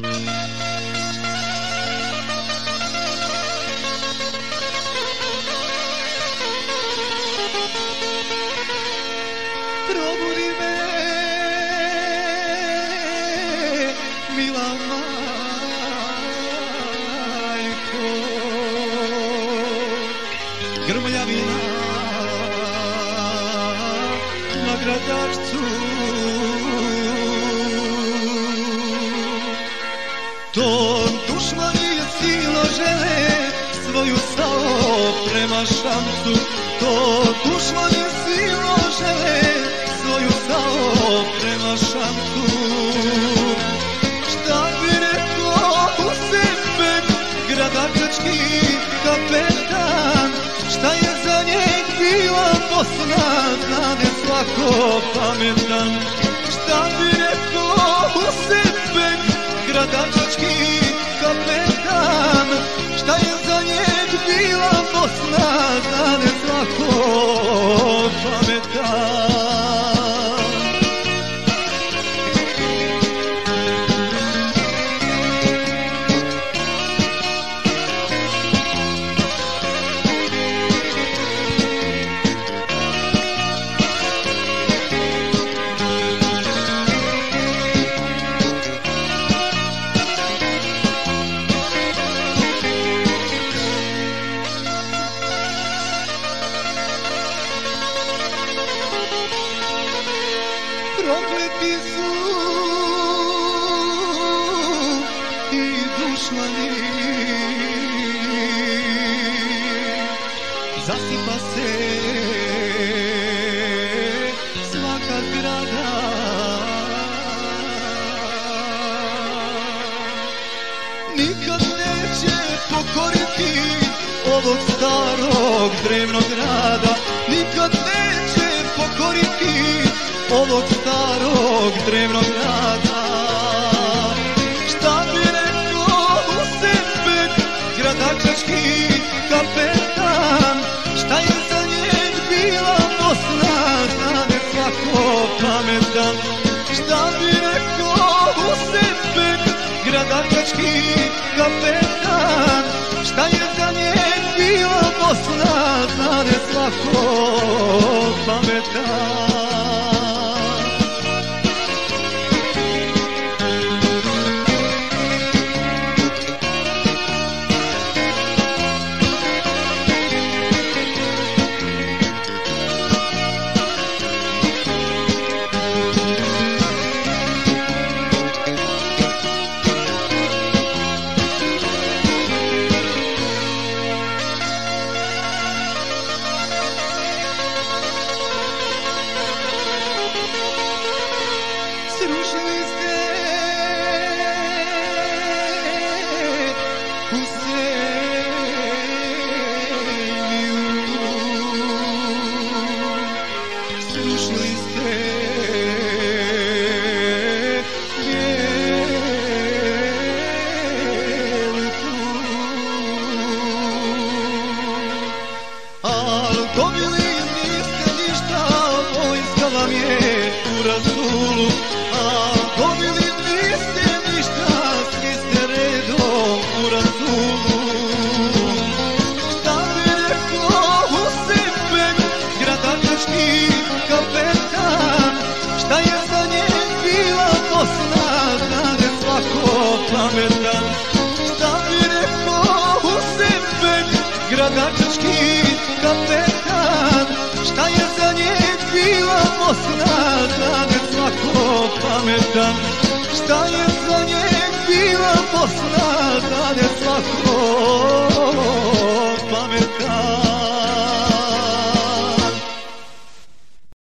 Probudi me, mila majko, grmljavina na gradačcu. To dušmani silno žele svoju sao prema Šamcu. To dušmani silno žele svoju sao prema Šamcu. Šta bi rekao Husein, gradački kapetan, šta je za njeg bila Bosna, znade svako pametan. Šta bi rekao Husein, gradački kapetan, šta je za njeg bila Bosna, znade svako pametan. Prokleti su i dušmani, zasipa se svaka zgrada. Nikad neće pokoriti ovog starog drevnog grada. Nikad neće pokoriti ovog starog drevnog grada. Šta bi rekao Husein, gradački kapetan, šta je za njeg bila Bosna, znade svako pametan. Šta bi rekao Husein, gradački kapetan, šta je za njeg bila Bosna, znade svako pametan. Srušili ste Husejniju, srušili ste Veliku, al dobili niste ništa, vojska vam je u rasulu. Dobili niste ništa, svi ste redom u rasulu. Šta bi rekao Husein, gradački kapetan, šta je za njeg bila Bosna, znade svako pametan. Šta bi rekao Husein, gradački kapetan, šta je za njeg bila Bosna, znade svako pametan. Šta je za njeg bila Bosna, znade svako